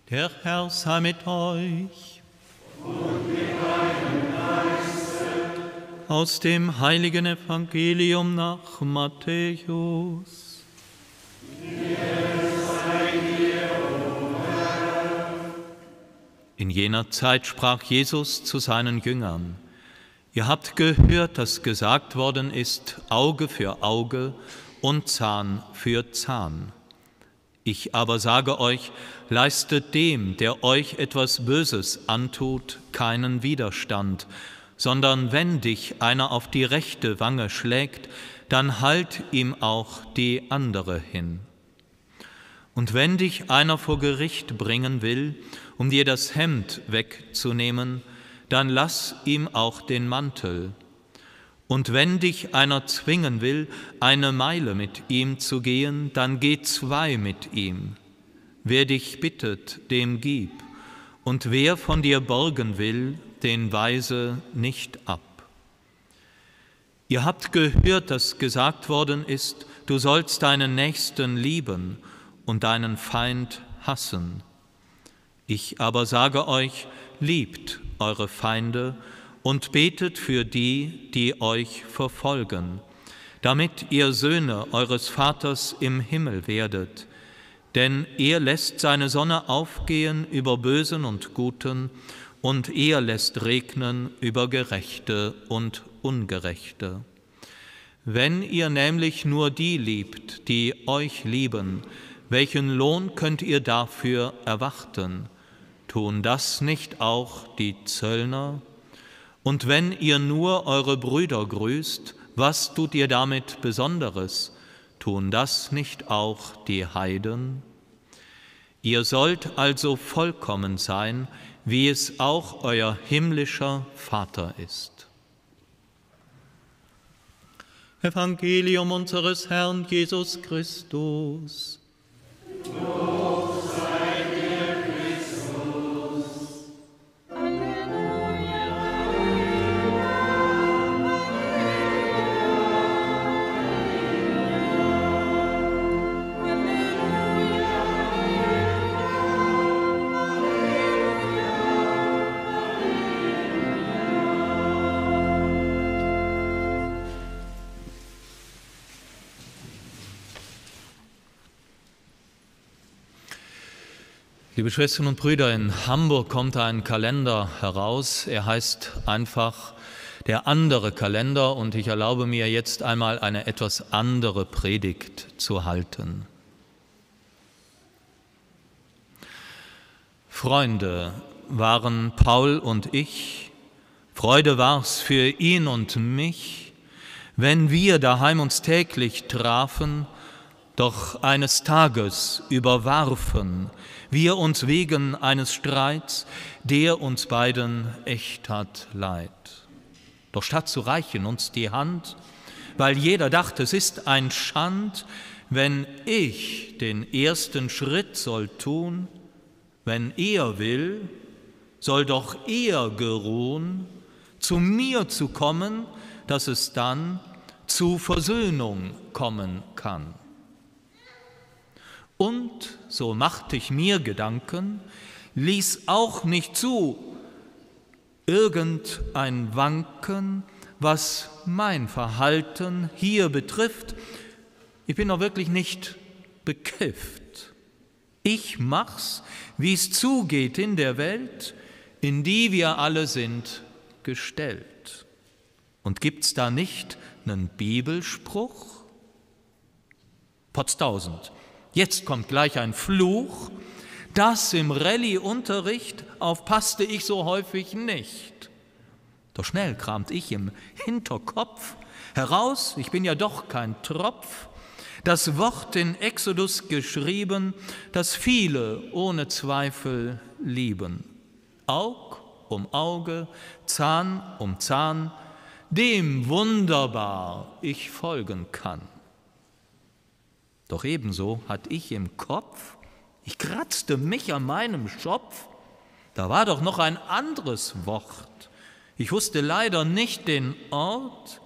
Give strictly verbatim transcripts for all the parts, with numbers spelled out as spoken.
Der Herr sei mit euch. Und mit deinem Geiste. Aus dem heiligen Evangelium nach Matthäus. In jener Zeit sprach Jesus zu seinen Jüngern: Ihr habt gehört, dass gesagt worden ist, Auge für Auge und Zahn für Zahn. Ich aber sage euch, leistet dem, der euch etwas Böses antut, keinen Widerstand, sondern wenn dich einer auf die rechte Wange schlägt, dann halt ihm auch die andere hin. Und wenn dich einer vor Gericht bringen will, um dir das Hemd wegzunehmen, dann lass ihm auch den Mantel. Und wenn dich einer zwingen will, eine Meile mit ihm zu gehen, dann geh zwei mit ihm. Wer dich bittet, dem gib, und wer von dir borgen will, den weise nicht ab. Ihr habt gehört, dass gesagt worden ist, du sollst deinen Nächsten lieben und deinen Feind hassen. Ich aber sage euch, liebt eure Feinde und betet für die, die euch verfolgen, damit ihr Söhne eures Vaters im Himmel werdet. Denn er lässt seine Sonne aufgehen über Bösen und Guten, und er lässt regnen über Gerechte und Ungerechte. Wenn ihr nämlich nur die liebt, die euch lieben, welchen Lohn könnt ihr dafür erwarten? Tun das nicht auch die Zöllner? Und wenn ihr nur eure Brüder grüßt, was tut ihr damit Besonderes? Tun das nicht auch die Heiden? Ihr sollt also vollkommen sein, wie es auch euer himmlischer Vater ist. Evangelium unseres Herrn Jesus Christus. Lob sei dir, Christus. Liebe Schwestern und Brüder, in Hamburg kommt ein Kalender heraus. Er heißt einfach der andere Kalender und ich erlaube mir jetzt einmal eine etwas andere Predigt zu halten. Freunde waren Paul und ich, Freude war's für ihn und mich, wenn wir daheim uns täglich trafen, doch eines Tages überwarfen wir uns wegen eines Streits, der uns beiden echt hat leid. Doch statt zu reichen uns die Hand, weil jeder dachte, es ist ein Schand, wenn ich den ersten Schritt soll tun, wenn er will, soll doch er geruhen, zu mir zu kommen, dass es dann zu Versöhnung kommen kann. Und, so machte ich mir Gedanken, ließ auch nicht zu irgendein Wanken, was mein Verhalten hier betrifft. Ich bin doch wirklich nicht bekifft. Ich mach's, wie es zugeht in der Welt, in die wir alle sind gestellt. Und gibt's da nicht einen Bibelspruch? Potztausend. Jetzt kommt gleich ein Fluch, das im Rallye-Unterricht aufpasste ich so häufig nicht. Doch schnell kramt ich im Hinterkopf heraus, ich bin ja doch kein Tropf, das Wort in Exodus geschrieben, das viele ohne Zweifel lieben. Aug um Auge, Zahn um Zahn, dem wunderbar ich folgen kann. Doch ebenso hatte ich im Kopf, ich kratzte mich an meinem Schopf, da war doch noch ein anderes Wort. Ich wusste leider nicht den Ort,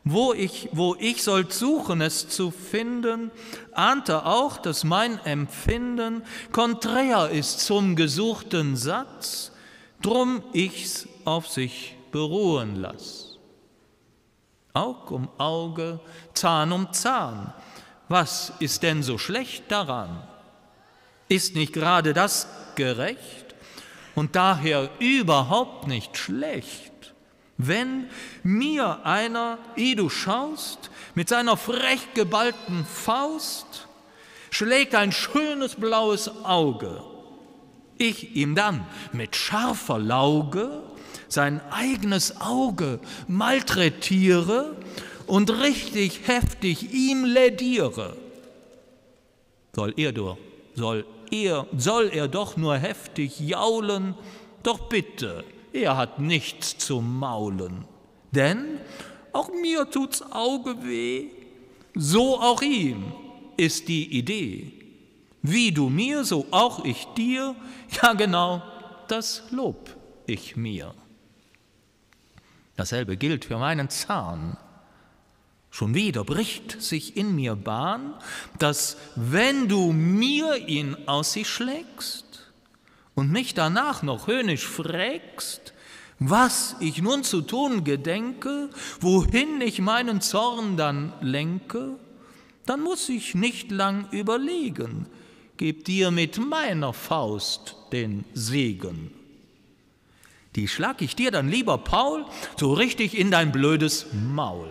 Wo ich, wo ich sollt suchen, es zu finden, ahnte auch, dass mein Empfinden konträr ist zum gesuchten Satz, drum ich's auf sich beruhen lass. Aug um Auge, Zahn um Zahn, was ist denn so schlecht daran? Ist nicht gerade das gerecht und daher überhaupt nicht schlecht? Wenn mir einer, ehe du schaust, mit seiner frech geballten Faust schlägt ein schönes blaues Auge, ich ihm dann mit scharfer Lauge sein eigenes Auge malträtiere und richtig heftig ihm lädiere, soll er, doch, soll er, soll er doch nur heftig jaulen, doch bitte, er hat nichts zu maulen, denn auch mir tut's Auge weh, so auch ihm ist die Idee. Wie du mir, so auch ich dir, ja genau, das lob ich mir. Dasselbe gilt für meinen Zahn. Schon wieder bricht sich in mir Bahn, dass wenn du mir ihn aus sich schlägst, und mich danach noch höhnisch frägst, was ich nun zu tun gedenke, wohin ich meinen Zorn dann lenke, dann muss ich nicht lang überlegen, geb dir mit meiner Faust den Segen. Die schlag ich dir dann lieber, Paul, so richtig in dein blödes Maul.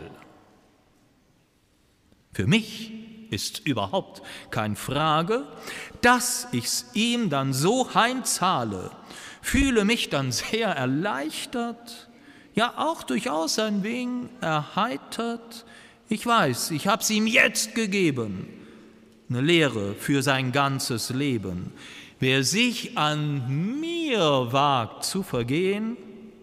Für mich ist überhaupt kein Frage, dass ich's ihm dann so heimzahle, fühle mich dann sehr erleichtert, ja auch durchaus ein wenig erheitert. Ich weiß, ich hab's ihm jetzt gegeben, eine Lehre für sein ganzes Leben. Wer sich an mir wagt zu vergehen,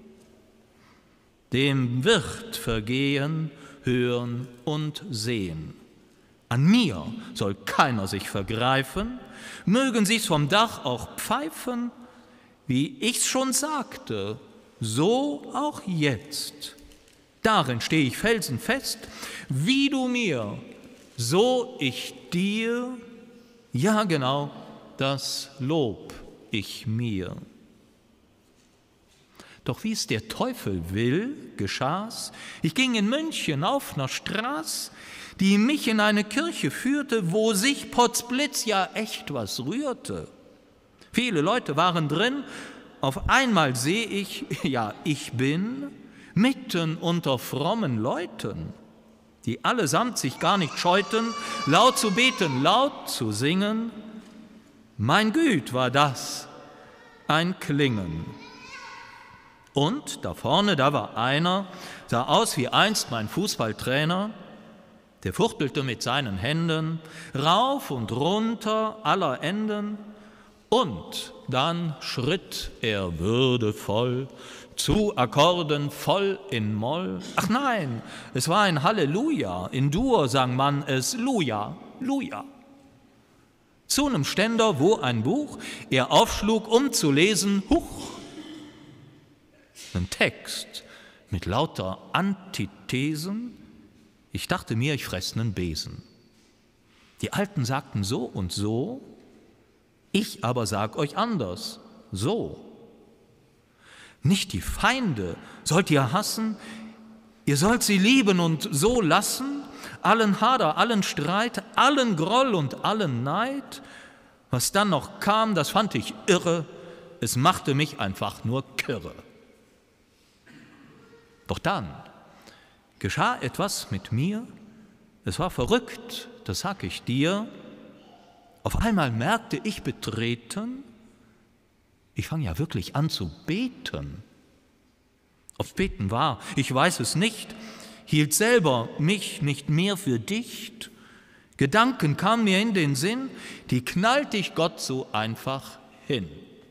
dem wird Vergehen hören und sehen. An mir soll keiner sich vergreifen, mögen sie's vom Dach auch pfeifen, wie ich's schon sagte, so auch jetzt. Darin steh ich felsenfest, wie du mir, so ich dir, ja genau, das lob ich mir. Doch wie's der Teufel will, geschah's, ich ging in München auf ner Straß, die mich in eine Kirche führte, wo sich potzblitz ja echt was rührte. Viele Leute waren drin, auf einmal seh ich, ja, ich bin mitten unter frommen Leuten, die allesamt sich gar nicht scheuten, laut zu beten, laut zu singen. Mein Güt war das, ein Klingen. Und da vorne, da war einer, sah aus wie einst mein Fußballtrainer, der fuchtelte mit seinen Händen rauf und runter aller Enden, und dann schritt er würdevoll zu Akkorden voll in Moll. Ach nein, es war ein Halleluja, in Dur sang man es Luja, Luja. Zu einem Ständer, wo ein Buch er aufschlug, um zu lesen, huch, ein Text mit lauter Antithesen. Ich dachte mir, ich fress nen Besen. Die Alten sagten so und so, ich aber sag euch anders, so. Nicht die Feinde sollt ihr hassen, ihr sollt sie lieben und so lassen, allen Hader, allen Streit, allen Groll und allen Neid. Was dann noch kam, das fand ich irre, es machte mich einfach nur kirre. Doch dann geschah etwas mit mir, es war verrückt, das sag ich dir. Auf einmal merkte ich betreten, ich fang ja wirklich an zu beten. Ob's beten war, ich weiß es nicht, hielt selber mich nicht mehr für dicht. Gedanken kamen mir in den Sinn, die knallt ich Gott so einfach hin.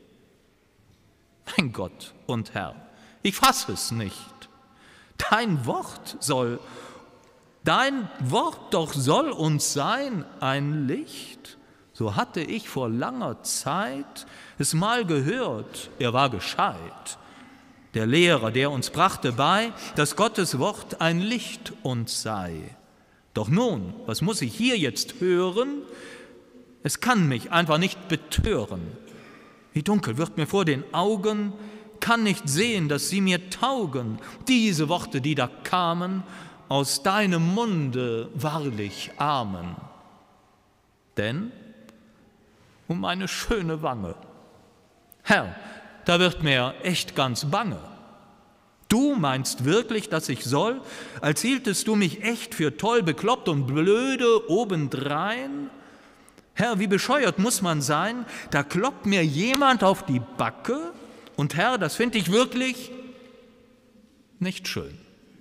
Mein Gott und Herr, ich fass es nicht. Dein Wort soll, dein Wort doch soll uns sein ein Licht. So hatte ich vor langer Zeit es mal gehört, er war gescheit. der Lehrer, der uns brachte bei, dass Gottes Wort ein Licht uns sei. Doch nun, was muss ich hier jetzt hören? Es kann mich einfach nicht betören. Wie dunkel wird mir vor den Augen, kann nicht sehen, dass sie mir taugen, diese Worte, die da kamen, aus deinem Munde wahrlich Amen. Denn um meine schöne Wange, Herr, da wird mir echt ganz bange. Du meinst wirklich, dass ich soll, als hieltest du mich echt für toll, bekloppt und blöde obendrein? Herr, wie bescheuert muss man sein, da kloppt mir jemand auf die Backe und Herr, das finde ich wirklich nicht schön.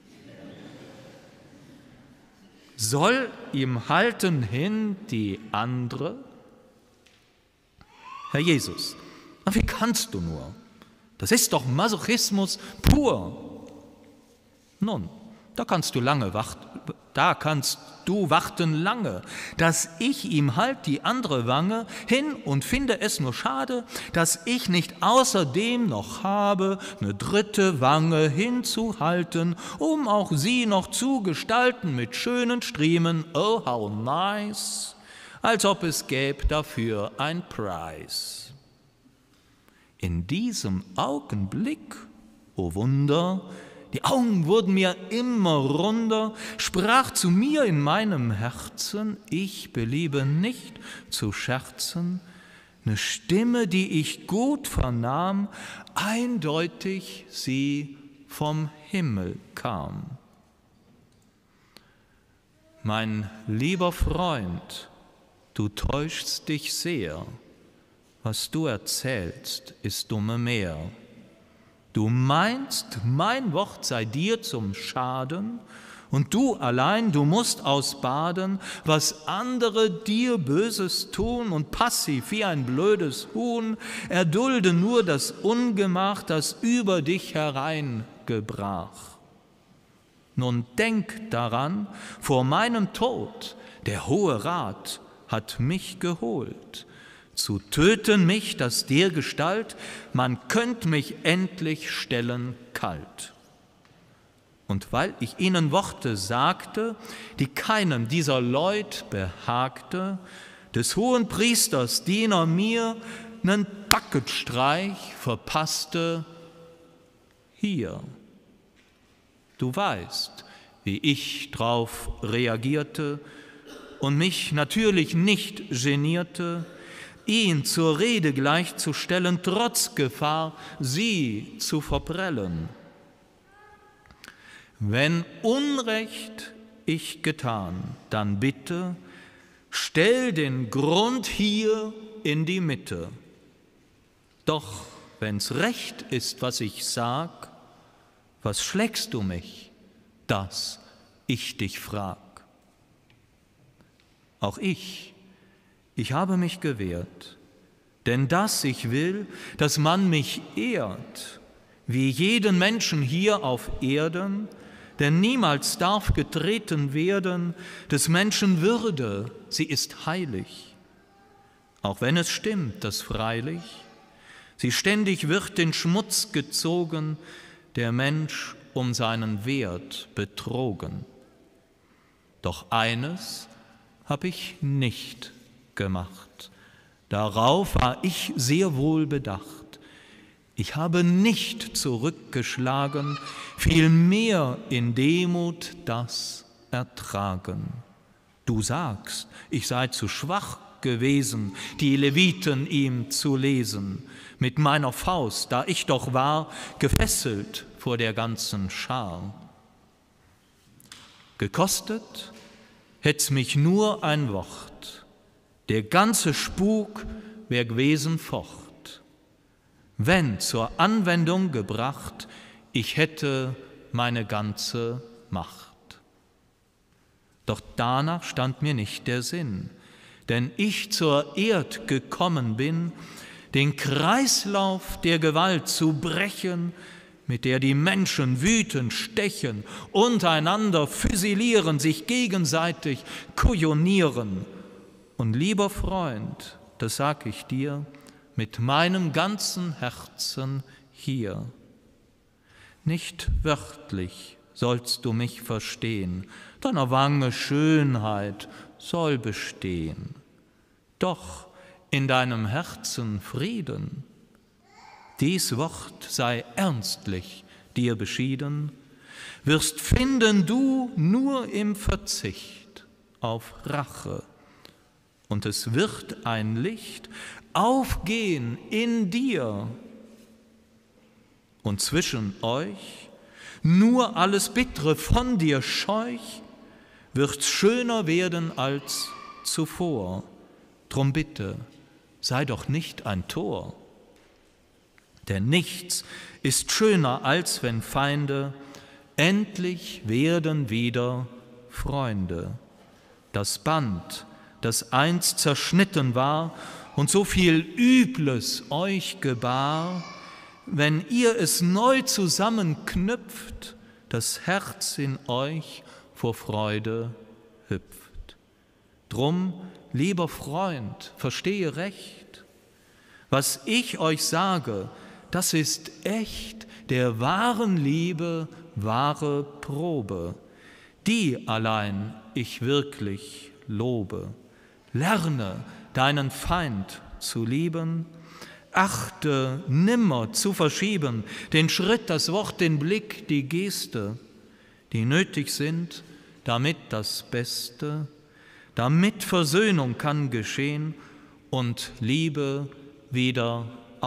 Soll ihm halten hin die andere? Herr Jesus, wie kannst du nur? Das ist doch Masochismus pur. Nun, da kannst du lange warten, da kannst du warten lange, dass ich ihm halt die andere Wange hin und finde es nur schade, dass ich nicht außerdem noch habe, eine dritte Wange hinzuhalten, um auch sie noch zu gestalten mit schönen Striemen, oh how nice, als ob es gäbe dafür ein Preis. In diesem Augenblick, o Wunder, die Augen wurden mir immer runder, sprach zu mir in meinem Herzen, ich beliebe nicht zu scherzen, eine Stimme, die ich gut vernahm, eindeutig sie vom Himmel kam. Mein lieber Freund, du täuschst dich sehr, was du erzählst, ist dumme Meer. Du meinst, mein Wort sei dir zum Schaden, und du allein, du musst ausbaden, was andere dir Böses tun und passiv wie ein blödes Huhn, erdulde nur das Ungemach, das über dich hereingebrach. Nun denk daran, vor meinem Tod, der Hohe Rat hat mich geholt, zu töten mich, das dergestalt, man könnt mich endlich stellen kalt. Und weil ich ihnen Worte sagte, die keinem dieser Leut behagte, des hohen Priesters Diener mir nen Backetstreich verpasste, hier, du weißt, wie ich drauf reagierte und mich natürlich nicht genierte, ihn zur Rede gleichzustellen, trotz Gefahr, sie zu verprellen. Wenn Unrecht ich getan, dann bitte, stell den Grund hier in die Mitte. Doch wenn's recht ist, was ich sag, was schlägst du mich, dass ich dich frag? Auch ich, ich habe mich gewehrt, denn dass ich will, dass man mich ehrt, wie jeden Menschen hier auf Erden, denn niemals darf getreten werden des Menschen Würde, sie ist heilig. Auch wenn es stimmt, dass freilich sie ständig wird in Schmutz gezogen, der Mensch um seinen Wert betrogen. Doch eines hab ich nicht gemacht, darauf war ich sehr wohl bedacht. Ich habe nicht zurückgeschlagen, vielmehr in Demut das ertragen. Du sagst, ich sei zu schwach gewesen, die Leviten ihm zu lesen, mit meiner Faust, da ich doch war, gefesselt vor der ganzen Schar. Gekostet hätt's mich nur ein Wort, der ganze Spuk wär gewesen fort. Wenn zur Anwendung gebracht, ich hätte meine ganze Macht. Doch danach stand mir nicht der Sinn, denn ich zur Erd gekommen bin, den Kreislauf der Gewalt zu brechen, mit der die Menschen wütend stechen, untereinander füsilieren, sich gegenseitig kujonieren. Und lieber Freund, das sag ich dir, mit meinem ganzen Herzen hier. nicht wörtlich sollst du mich verstehen, deiner Wange Schönheit soll bestehen, doch in deinem Herzen Frieden. Dies Wort sei ernstlich dir beschieden, wirst finden du nur im Verzicht auf Rache, und es wird ein Licht aufgehen in dir, und zwischen euch nur alles Bittere von dir scheuch, wird schöner werden als zuvor. Drum bitte, sei doch nicht ein Tor. Denn nichts ist schöner, als wenn Feinde endlich werden wieder Freunde. Das Band, das einst zerschnitten war und so viel Übles euch gebar, wenn ihr es neu zusammenknüpft, das Herz in euch vor Freude hüpft. Drum, lieber Freund, verstehe recht, was ich euch sage, das ist echt der wahren Liebe wahre Probe, die allein ich wirklich lobe. Lerne deinen Feind zu lieben, achte nimmer zu verschieben den Schritt, das Wort, den Blick, die Geste, die nötig sind, damit das Beste, damit Versöhnung kann geschehen und Liebe wieder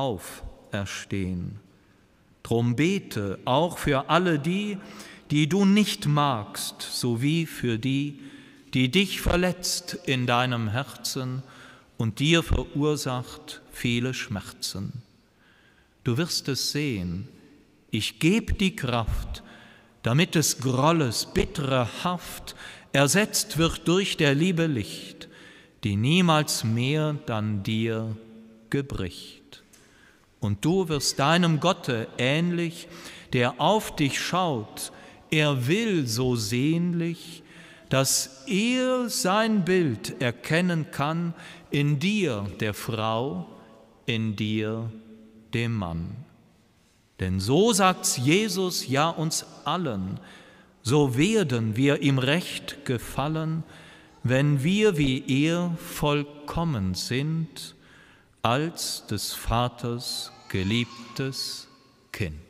auferstehen. Drum bete auch für alle die, die du nicht magst, sowie für die, die dich verletzt in deinem Herzen und dir verursacht viele Schmerzen. Du wirst es sehen, ich geb die Kraft, damit des Grolles bittere Haft ersetzt wird durch der Liebe Licht, die niemals mehr dann dir gebricht. Und du wirst deinem Gotte ähnlich, der auf dich schaut, er will so sehnlich, dass er sein Bild erkennen kann in dir, der Frau, in dir, dem Mann. Denn so sagt's Jesus ja uns allen, so werden wir ihm recht gefallen, wenn wir wie er vollkommen sind, als des Vaters geliebtes Kind.